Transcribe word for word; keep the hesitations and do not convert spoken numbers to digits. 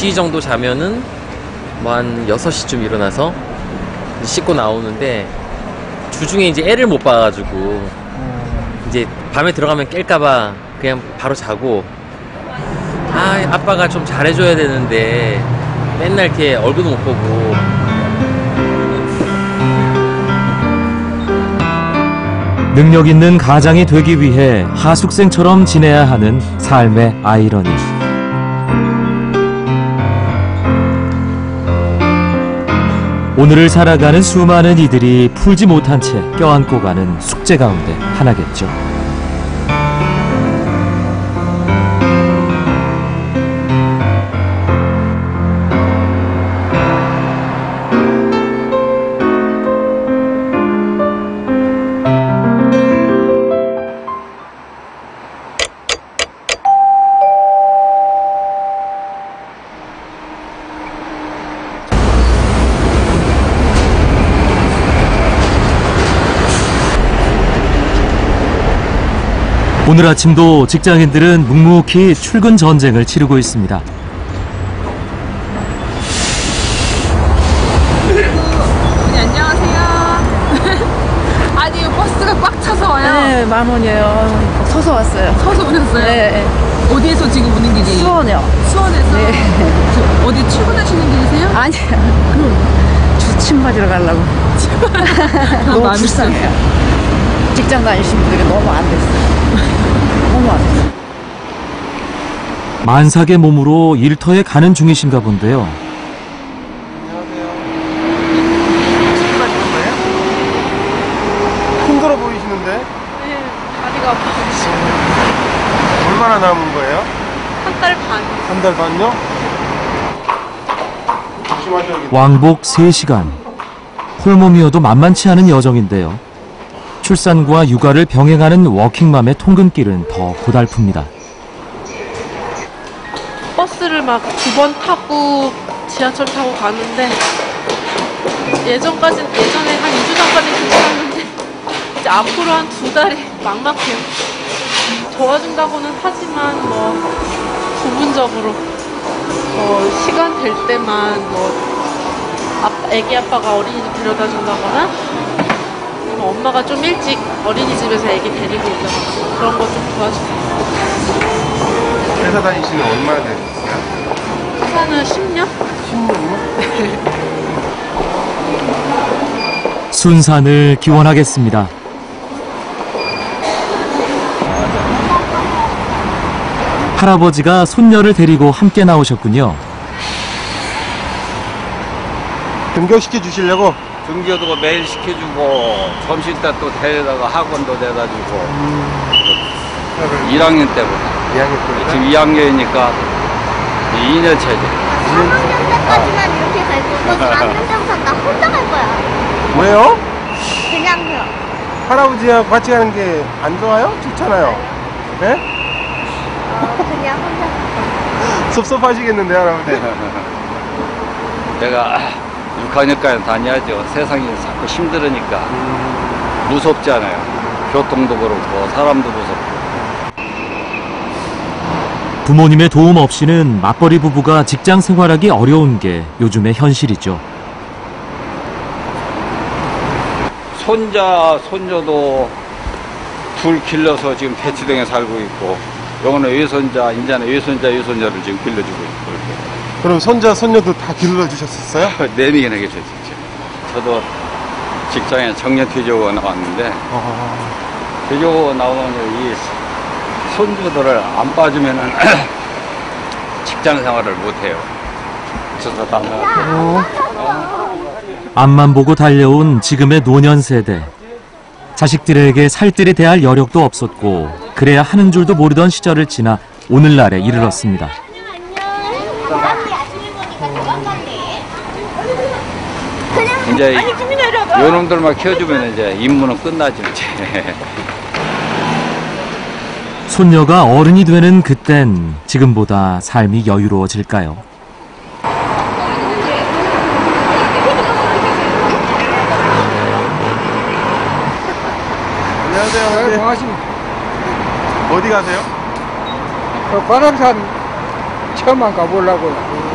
시 정도 자면은 뭐 한 여섯 시쯤 일어나서 씻고 나오는데 주중에 이제 애를 못 봐가지고 이제 밤에 들어가면 깰까봐 그냥 바로 자고, 아 아빠가 좀 잘해줘야 되는데 맨날 이렇게 얼굴도 못 보고. 능력 있는 가장이 되기 위해 하숙생처럼 지내야 하는 삶의 아이러니. 오늘을 살아가는 수많은 이들이 풀지 못한 채 껴안고 가는 숙제 가운데 하나겠죠. 오늘 아침도 직장인들은 묵묵히 출근 전쟁을 치르고 있습니다. 네, 안녕하세요. 아니, 버스가 꽉 차서 와요. 네, 만 원이에요. 서서 왔어요. 서서 오셨어요? 네. 어디에서 지금 오는 길이에요? 수원이요. 수원에서? 네. 저 어디 출근하시는 길이세요? 아니요. 그럼 주침 맞으러 가려고. 너무 불쌍해요. 직장 다니시는 분들이 너무 안 됐어요. 너무 안 됐어요. 만삭의 몸으로 일터에 가는 중이신가 본데요. 힘들어 보이시는데? 네, 다리가 아파서. 얼마나 남은 거예요? 한 달 반. 한 달 반요? 조심하셔야겠네요. 왕복 세 시간. 홀몸이어도 만만치 않은 여정인데요. 출산과 육아를 병행하는 워킹맘의 통근길은 더 고달픕니다. 버스를 막 두 번 타고 지하철 타고 가는데 예전까진 예전에 한 이 주 전까지는 괜찮았는데 이제 앞으로 한 두 달이 막막해요. 도와준다고는 하지만 뭐 부분적으로 뭐 시간 될 때만 뭐 아빠, 애기 아빠가 어린이집 데려다 준다거나 뭐 엄마가 좀 일찍 어린이집에서 애기 데리고 오자거나 그런 거 좀 도와주세요. 회사 다니시는 얼마나 되셨어요? 회사는 십 년? 십 년이요? 순산을 기원하겠습니다. 할아버지가 손녀를 데리고 함께 나오셨군요. 등교시켜 주시려고? 등교도 매일 시켜주고 점심 때 또 데려다가 학원도 데려다주고 음. 일 학년 때부터 이 학년 때부터? 지금 이 학년이니까 이 년 차지. 사 학년 때까지만 이렇게 갈 거고 사 학년 때부터 나 혼자 갈 거야. 왜요? 그냥요. 할아버지하고 같이 가는 게 안 좋아요? 좋잖아요. 네? 어, 그냥 혼자 갈 거야. 섭섭하시겠는데, 할아버지? 내가 육 학년까지 다녀야죠. 세상이 자꾸 힘들으니까 음. 무섭잖아요. 교통도 그렇고 사람도 무섭고. 부모님의 도움 없이는 맞벌이 부부가 직장 생활하기 어려운 게 요즘의 현실이죠. 손자, 손녀도 둘 길러서 지금 대치동에 살고 있고, 요거는 외손자, 인자는 외손자, 외손자를 지금 길러주고 있고, 그렇게. 그럼 손자, 손녀도 다 길러주셨었어요? 네 명이나 계셨죠. 저도 직장에 정년 퇴직하고 나왔는데, 어... 퇴직하고 나오면 이 손주들을 안 빠주면은 직장 생활을 못해요. 그래서 다 나왔어요. 앞만 보고 달려온 지금의 노년 세대. 자식들에게 살뜰히 대할 여력도 없었고 그래야 하는 줄도 모르던 시절을 지나 오늘날에 이르렀습니다. 이제 요놈들만 키워주면 이제 임무는 끝나죠. 이제. 손녀가 어른이 되는 그땐 지금보다 삶이 여유로워질까요? 안녕하세요. 네. 반갑습니다. 어디 가세요? 그 관악산 처음만 가보려고요.